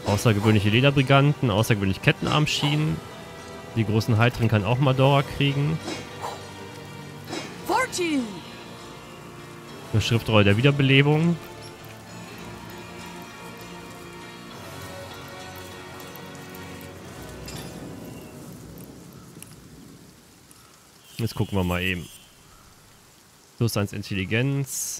Außergewöhnliche Lederbriganten, außergewöhnliche Kettenarmschienen. Die großen Heitring kann auch Madora kriegen. Eine Schriftrolle der Wiederbelebung. Jetzt gucken wir mal eben. Plus 1 Intelligenz.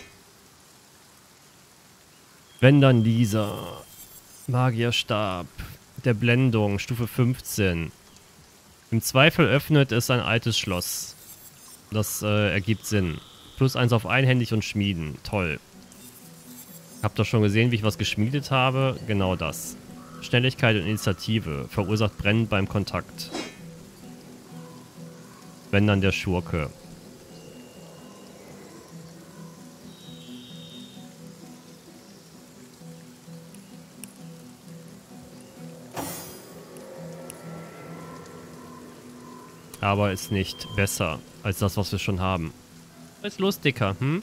Wenn dann Lisa. Magierstab. Der Blendung. Stufe 15. Im Zweifel öffnet es ein altes Schloss. Das ergibt Sinn. Plus 1 auf einhändig und schmieden. Toll. Habt ihr schon gesehen, wie ich was geschmiedet habe? Genau das. Schnelligkeit und Initiative. Verursacht Brennen beim Kontakt. Wenn dann der Schurke. Aber ist nicht besser als das, was wir schon haben. Was ist los, Dicker? Hm?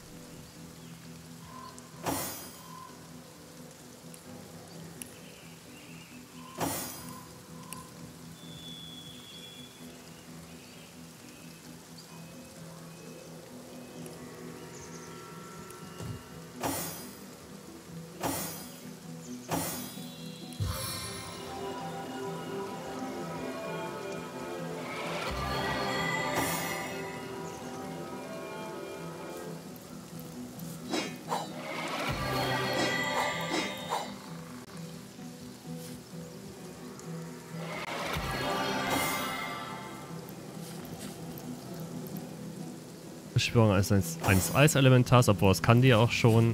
Beschwörung eines Eiselementars, obwohl das kann die ja auch schon.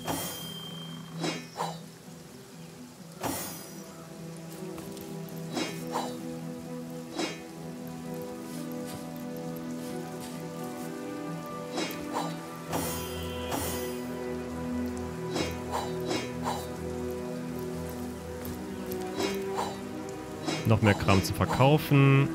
Noch mehr Kram zu verkaufen.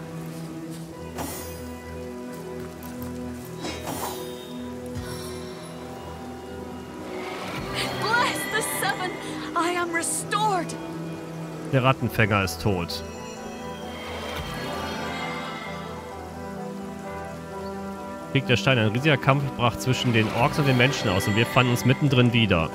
Der Rattenfänger ist tot. Krieg der Stein. Ein riesiger Kampf brach zwischen den Orks und den Menschen aus und wir fanden uns mittendrin wieder.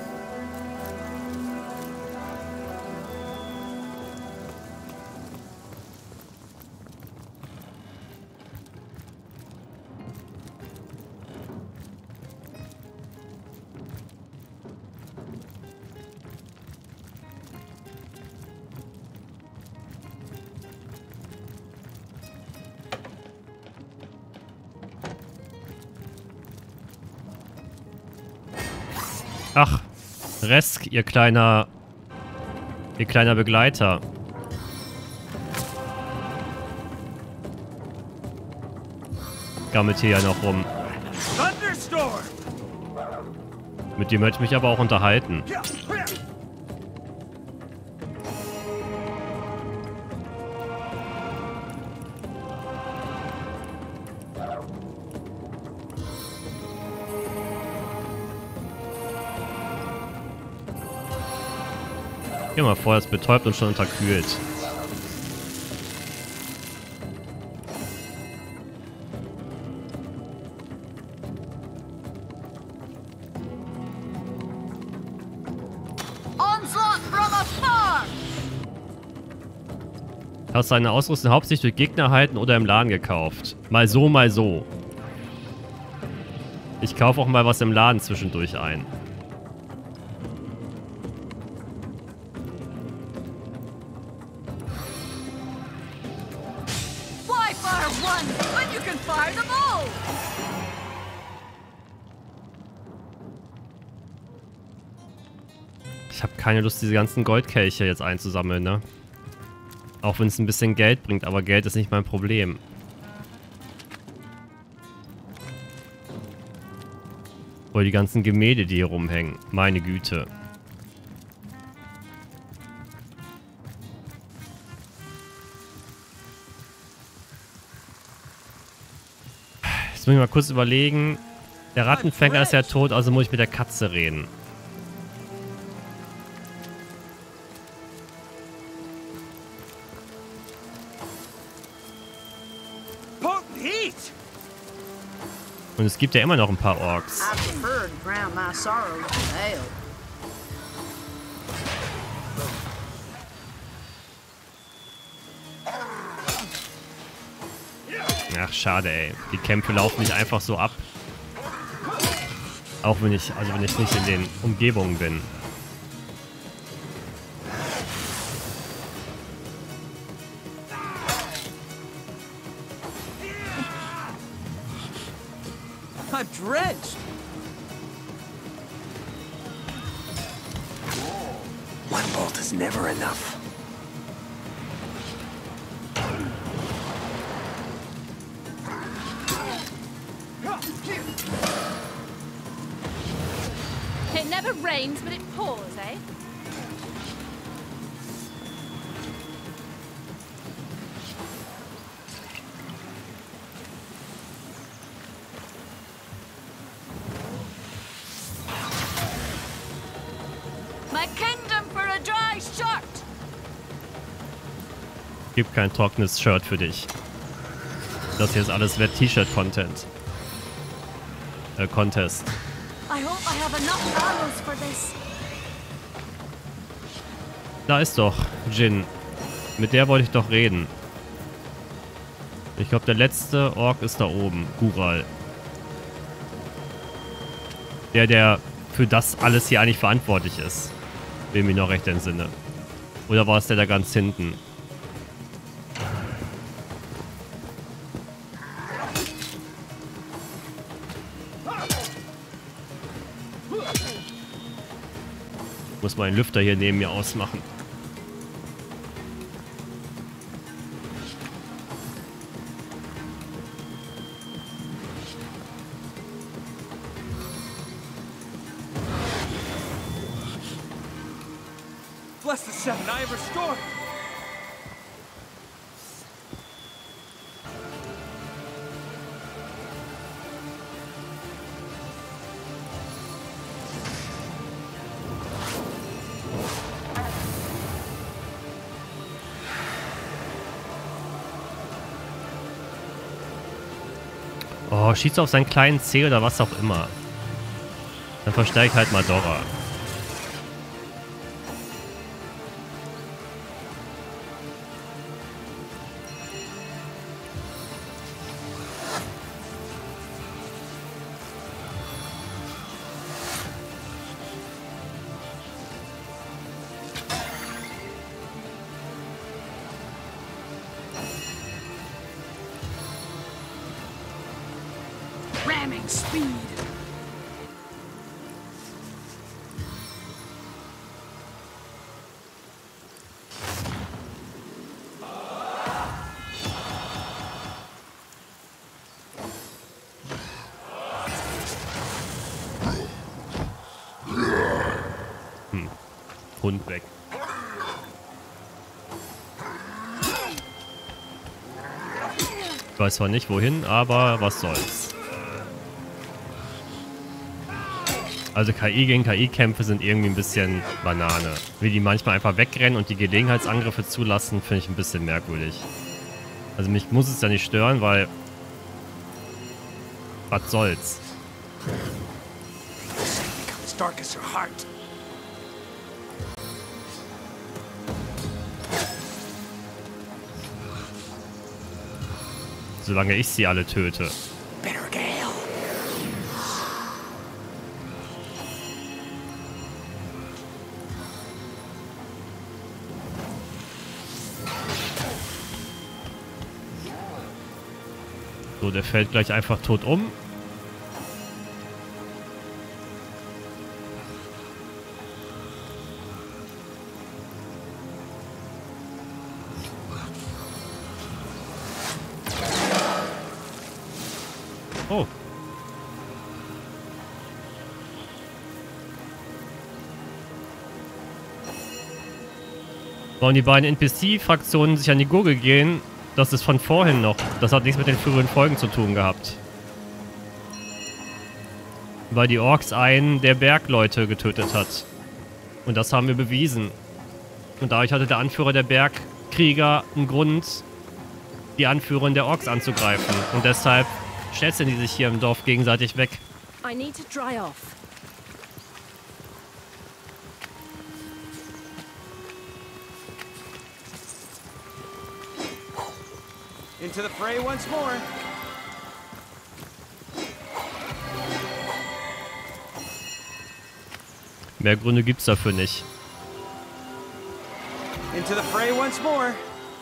Ach, Resk, ihr kleiner Begleiter. Gammelt hier ja noch rum. Mit dem möchte ich mich aber auch unterhalten. Geh mal vor, das betäubt und schon unterkühlt. Hast seine Ausrüstung hauptsächlich durch Gegner erhalten oder im Laden gekauft. Mal so, mal so. Ich kaufe auch mal was im Laden zwischendurch ein. Ich habe keine Lust, diese ganzen Goldkelche jetzt einzusammeln, ne? Auch wenn es ein bisschen Geld bringt, aber Geld ist nicht mein Problem. Oder die ganzen Gemälde, die hier rumhängen. Meine Güte. Jetzt muss ich mal kurz überlegen. Der Rattenfänger ist ja tot, also muss ich mit der Katze reden. Und es gibt ja immer noch ein paar Orks. I prefer to drown my sorrows in ale. Ach, schade, ey. Die Kämpfe laufen nicht einfach so ab. Auch wenn ich nicht in den Umgebungen bin. I'm drenched. One bolt is never enough. It never rains, but it pours, eh? My kingdom for a dry shirt! Gibt kein trockenes Shirt für dich. Das hier ist alles Wet-T-Shirt-Content. Contest. I hope I have enough arrows for this. Da ist doch Jin. Mit der wollte ich doch reden. Ich glaube, der letzte Ork ist da oben. Gural. Der für das alles hier eigentlich verantwortlich ist. Wenn ich mich noch recht entsinne. Oder war es der da ganz hinten? Muss meinen Lüfter hier neben mir ausmachen. Bless the seven I have restored. Oh, schießt auf seinen kleinen Zeh oder was auch immer. Dann verstärke ich halt mal Dora. Ramming speed. Hund weg. Ich weiß zwar nicht wohin, aber was soll's. Also KI gegen KI-Kämpfe sind irgendwie ein bisschen Banane. Wie die manchmal einfach wegrennen und die Gelegenheitsangriffe zulassen, finde ich ein bisschen merkwürdig. Also mich muss es ja nicht stören, weil... Was soll's? Becomes dark as her heart. Solange ich sie alle töte. Bitter gale. So, der fällt gleich einfach tot um. Oh. Wollen die beiden NPC-Fraktionen sich an die Gurgel gehen? Das ist von vorhin noch. Das hat nichts mit den früheren Folgen zu tun gehabt. Weil die Orks einen der Bergleute getötet hat. Und das haben wir bewiesen. Und dadurch hatte der Anführer der Bergkrieger einen Grund, die Anführerin der Orks anzugreifen. Und deshalb schätzen die sich hier im Dorf gegenseitig weg. I need to dry off. Into the fray once more. Mehr Gründe gibt's dafür nicht. Into the fray once more.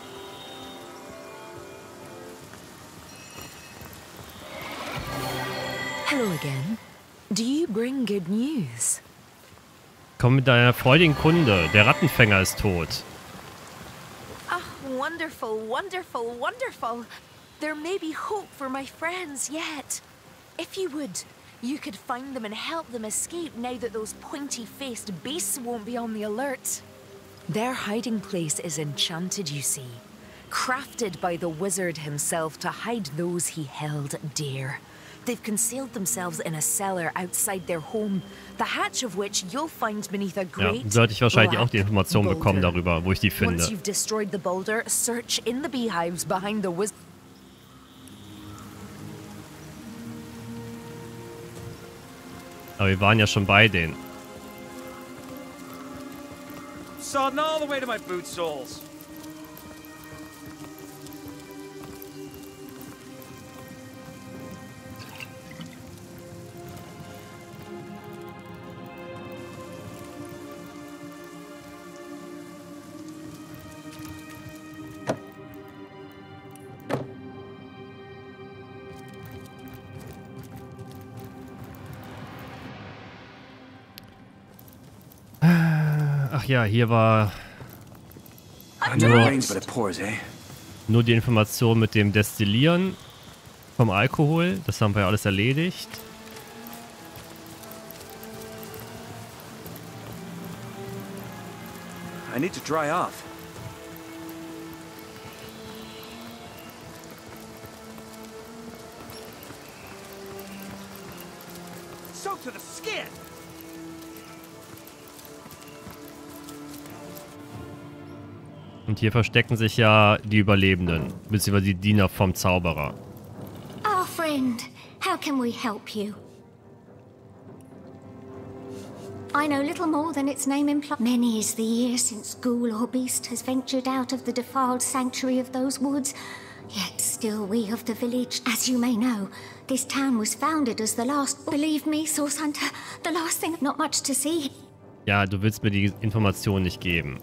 Hello again. Do you bring good news? Komm mit deiner freudigen Kunde. Der Rattenfänger ist tot. Ah, wonderful, wonderful, wonderful. There may be hope for my friends yet. If you would, you could find them and help them escape now that those pointy-faced beasts won't be on the alert. Their hiding place is enchanted, you see. Crafted by the wizard himself to hide those he held dear. They've concealed themselves in a cellar outside their home, the hatch of which you'll find beneath a Ja, great sollte ich wahrscheinlich auch die black Informationen bekommen boulder. darüber, wo ich die Once finde. you've destroyed the boulder, search in the beehives behind the wizard. Aber wir waren ja schon bei denen. Sodden all the way to my boot soles. Ach ja, hier war Never rains but it pours, eh? nur die Information mit dem Destillieren vom Alkohol. Das haben wir ja alles erledigt. I need to dry off. Soaked to the skin. Und hier verstecken sich ja die Überlebenden, beziehungsweise die Diener vom Zauberer. Our friend, how can we help you? I know little more than its name implies. Many is the year since ghoul or beast has ventured out of the defiled sanctuary of those woods. Yet still we of the village, as you may know, this town was founded as the last... Believe me, Source Hunter, the last thing... Not much to see. Ja, du willst mir die Information nicht geben.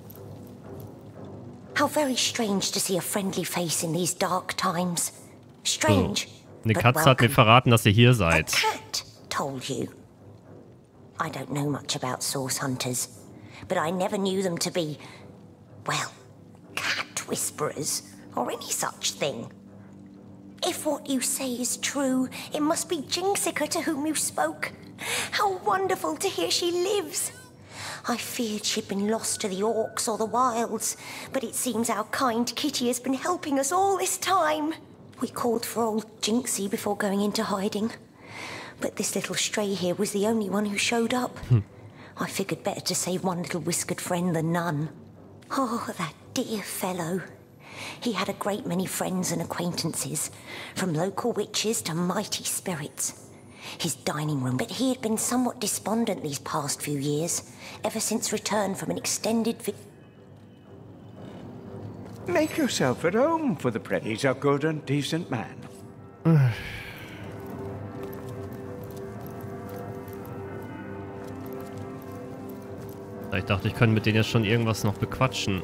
How very strange to see a friendly face in these dark times. Strange. Eine but Katze hat mir welcome. verraten, dass ihr hier A seid. cat told you. I don't know much about source hunters, but I never knew them to be, well, cat whisperers or any such thing. If what you say is true, it must be Jinxica to whom you spoke. How wonderful to hear she lives. I feared she'd been lost to the orcs or the wilds, but it seems our kind Kitty has been helping us all this time. We called for old Jinxie before going into hiding, but this little stray here was the only one who showed up. I figured better to save one little whiskered friend than none. Oh, that dear fellow. He had a great many friends and acquaintances, from local witches to mighty spirits. His dining room, but he had been somewhat despondent these past few years, ever since return from an extended Make yourself at home for the present. He's a good and decent man. Ich dachte, ich könnte mit denen jetzt schon irgendwas noch bequatschen.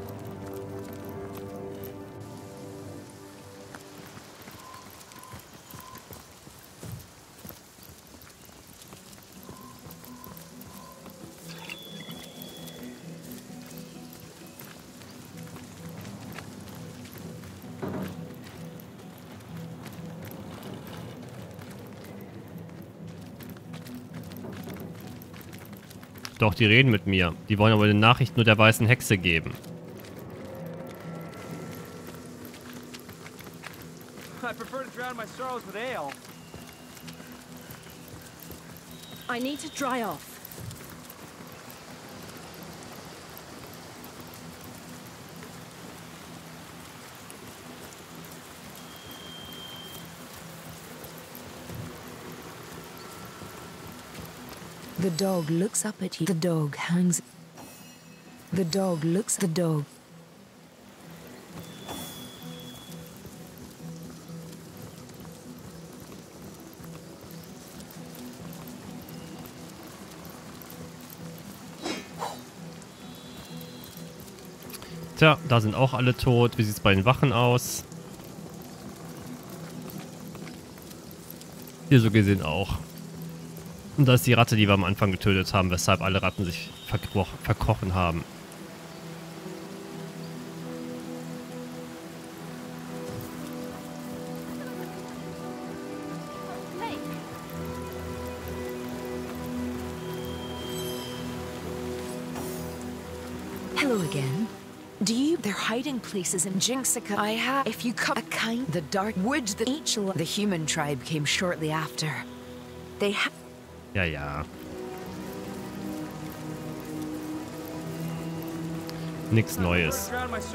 Doch, die reden mit mir. Die wollen aber eine Nachricht nur der weißen Hexe geben. I prefer to drown my sorrows with ale. I need to dry off. The dog looks up at you. The dog hangs. The dog looks. The dog. Tja, da sind auch alle tot. Wie sieht es bei den Wachen aus? Hier so gesehen auch. Und da ist die Ratte, die wir am Anfang getötet haben, weshalb alle Ratten sich verkrochen haben. Hello again. Do you? They're hiding places in Jinxica. I have. If you come, a kind, the dark woods, the Angel, the human tribe came shortly after. They have. Ja, ja. Nichts Neues.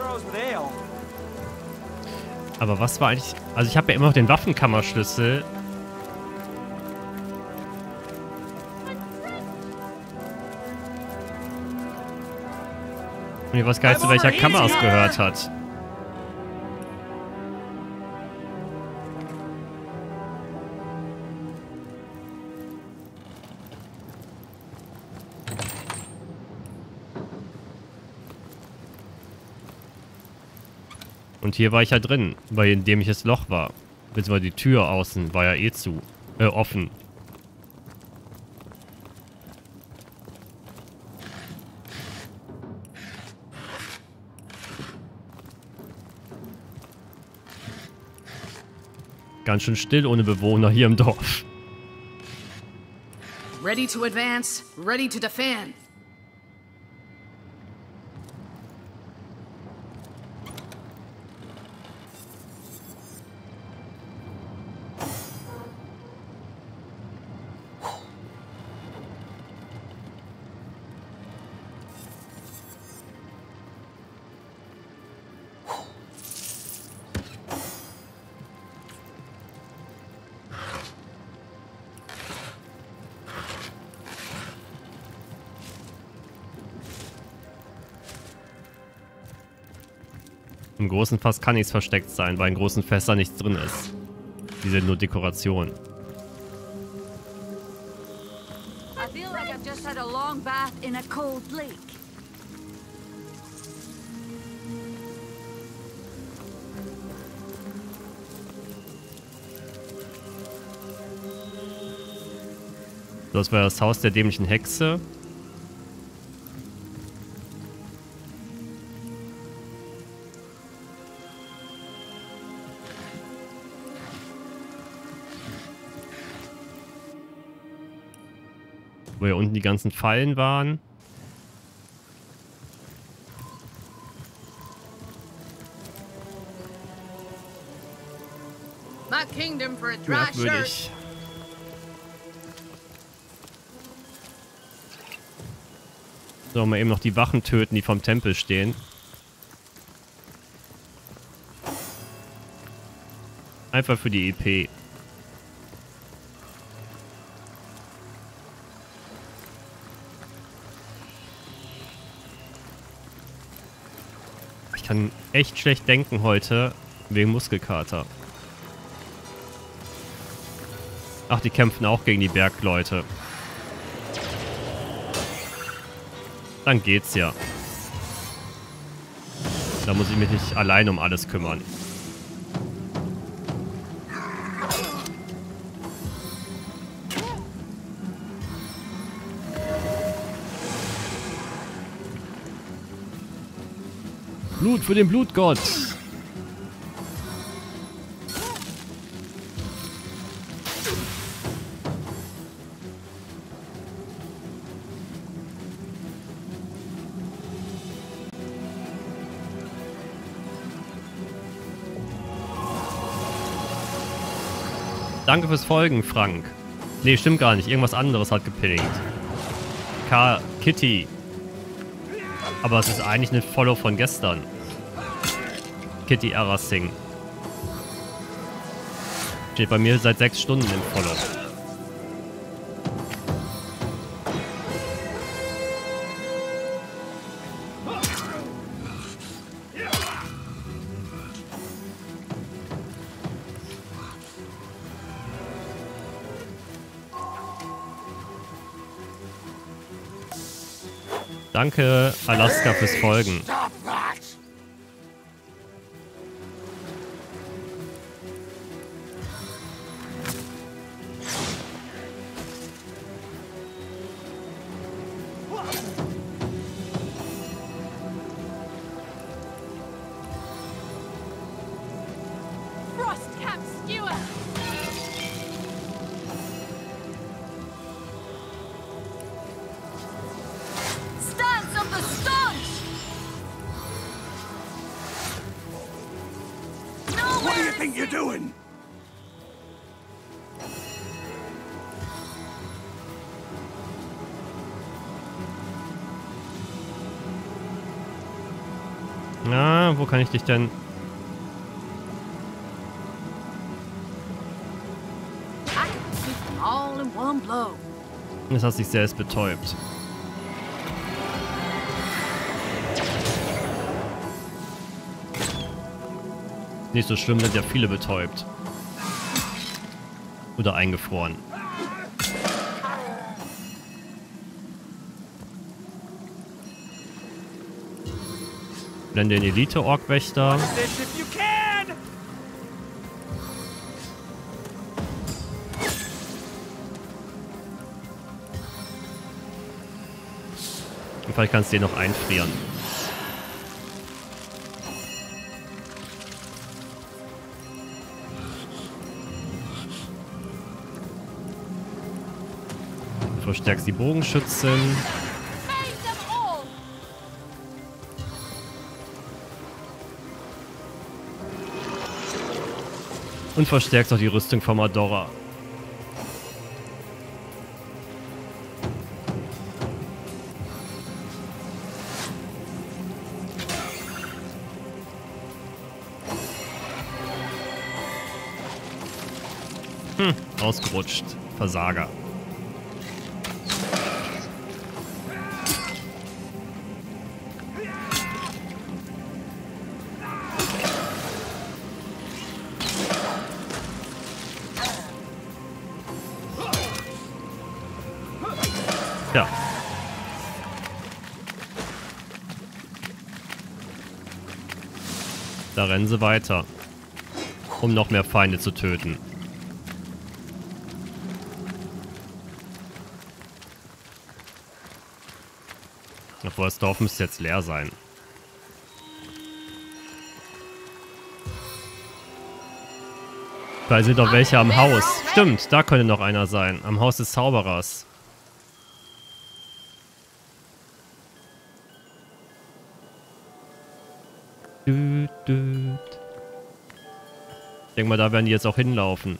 Aber was war eigentlich... Also ich habe ja immer noch den Waffenkammerschlüssel. Und ich weiß gar nicht, zu welcher Kammer es gehört hat. Und hier war ich ja drin, weil in dem ich das Loch war. Beziehungsweise die Tür außen war ja eh offen. Ganz schön still ohne Bewohner hier im Dorf. Ready to advance, ready to defend. Im großen Fass kann nichts versteckt sein, weil in großen Fässern nichts drin ist. Die sind nur Dekoration. I feel like I've just had a long bath in a cold lake. Das war das Haus der dämlichen Hexe. Wo ja unten die ganzen Fallen waren. My kingdom for a dry shirt. Merkwürdig. So, mal eben noch die Wachen töten, die vom Tempel stehen. Einfach für die EP. Ich kann echt schlecht denken heute, wegen Muskelkater. Ach, die kämpfen auch gegen die Bergleute. Dann geht's ja. Da muss ich mich nicht allein um alles kümmern. Blut für den Blutgott. Danke fürs Folgen, Frank. Nee, stimmt gar nicht. Irgendwas anderes hat gepinkt. Kitty. Aber es ist eigentlich eine Follow von gestern. Kitty Arasing. Steht bei mir seit 6 Stunden im Follow. Danke, Alaska, fürs Folgen. Frostcap skewer! Stance of the staunch! What do you think you're doing? Na, wo kann ich dich denn... All in one blow. Das hat sich selbst betäubt. Nicht so schlimm, sind ja viele betäubt. Oder eingefroren. Dann den Elite-Orkwächter. This if you can! Und vielleicht kannst du den noch einfrieren. Du verstärkst die Bogenschützen. Save them all! Und verstärkst auch die Rüstung von Madora. Ausgerutscht. Versager. Ja. Da rennen sie weiter, um noch mehr Feinde zu töten. Obwohl, das Dorf müsste jetzt leer sein. Da sind doch welche am Haus. Stimmt, da könnte noch einer sein. Am Haus des Zauberers. Ich denke mal, da werden die jetzt auch hinlaufen.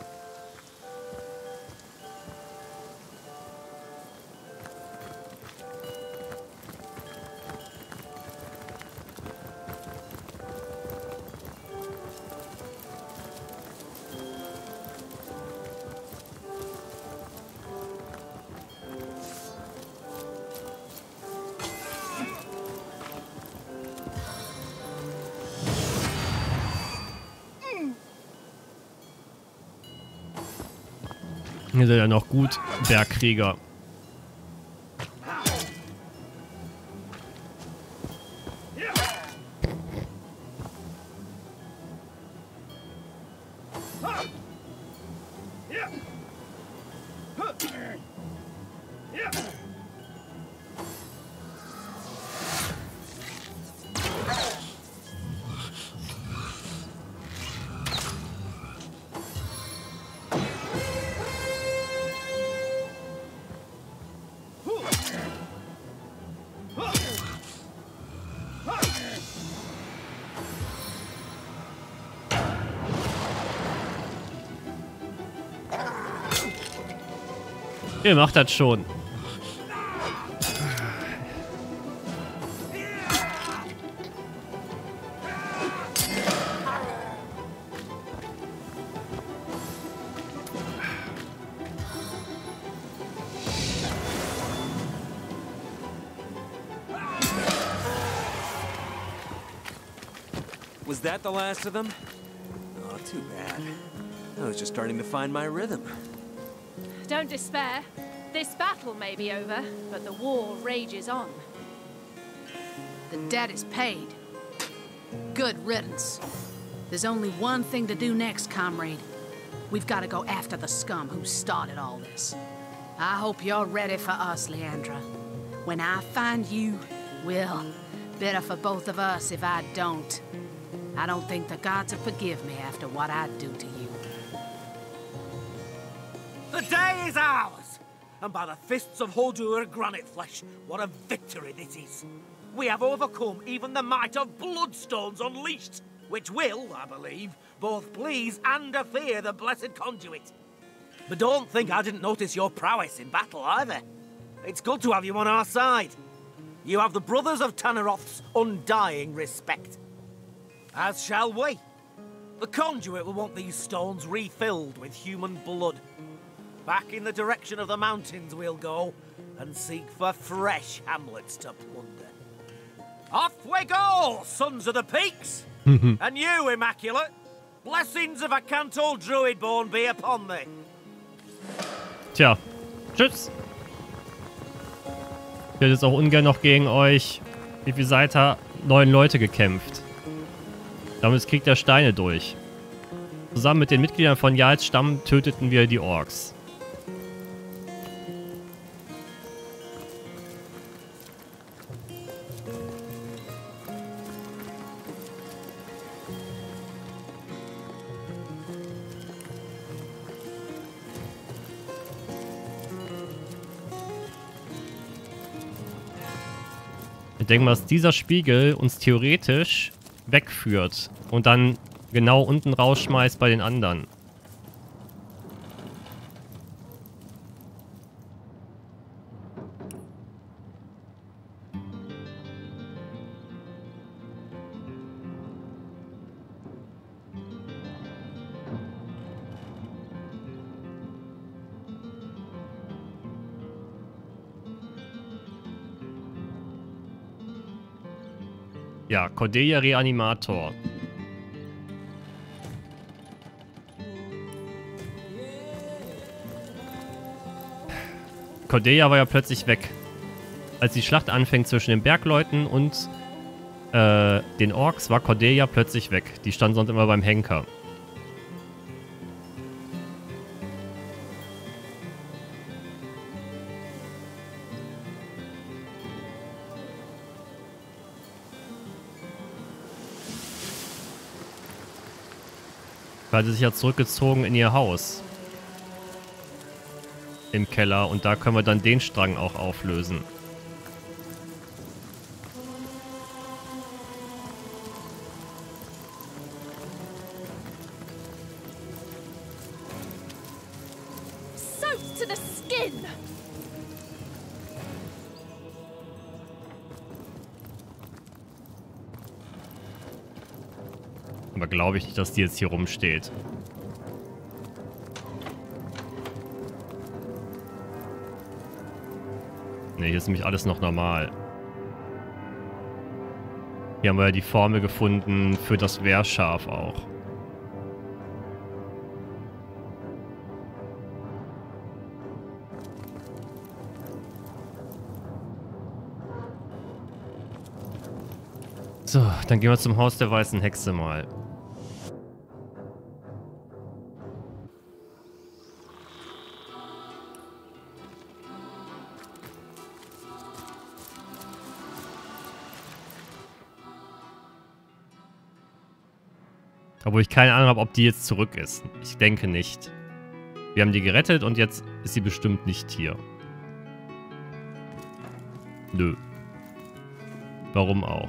Hier sind ja noch gut Bergkrieger. Ihr macht das schon. Was that the last of them? Oh, too bad. I was just starting to find my rhythm. Don't despair. This battle may be over, but the war rages on. The debt is paid. Good riddance. There's only one thing to do next, comrade. We've got to go after the scum who started all this. I hope you're ready for us, Leandra. When I find you, well, better for both of us if I don't. I don't think the gods will forgive me after what I do to you. The day is ours! And by the fists of Holdur Granite Flesh, what a victory this is! We have overcome even the might of Bloodstones Unleashed, which will, I believe, both please and fear the Blessed Conduit. But don't think I didn't notice your prowess in battle either. It's good to have you on our side. You have the Brothers of Tanneroth's undying respect. As shall we. The Conduit will want these stones refilled with human blood. Back in the direction of the mountains we'll go, and seek for fresh hamlets to plunder. Off we go, sons of the peaks! And you, Immaculate, blessings of a Cantal Druidborn be upon thee. Tja, tschüss. Ich hätte jetzt auch ungern noch gegen euch, wie viel seid ihr? 9 Leute gekämpft. Damit kriegt er Steine durch. Zusammen mit den Mitgliedern von Jarls Stamm töteten wir die Orks. Ich denke mal, dass dieser Spiegel uns theoretisch wegführt und dann genau unten rausschmeißt bei den anderen. Ja, Cordelia Reanimator. Cordelia war ja plötzlich weg. Als die Schlacht anfängt zwischen den Bergleuten und den Orks, war Cordelia plötzlich weg. Die stand sonst immer beim Henker. Weil sie sich ja zurückgezogen in ihr Haus. Im Keller. Und da können wir dann den Strang auch auflösen. Soaked to the skin! Aber glaube ich nicht, dass die jetzt hier rumsteht. Ne, hier ist nämlich alles noch normal. Hier haben wir ja die Formel gefunden für das Wehrschaf auch. So, dann gehen wir zum Haus der Weißen Hexe mal. Obwohl ich keine Ahnung habe, ob die jetzt zurück ist. Ich denke nicht. Wir haben die gerettet und jetzt ist sie bestimmt nicht hier. Nö. Warum auch?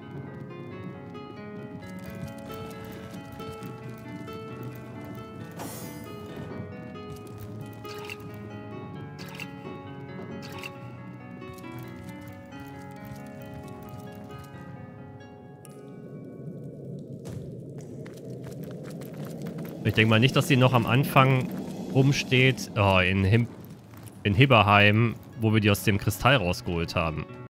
Ich denke mal nicht, dass sie noch am Anfang rumsteht. Oh, in Hibberheim, wo wir die aus dem Kristall rausgeholt haben.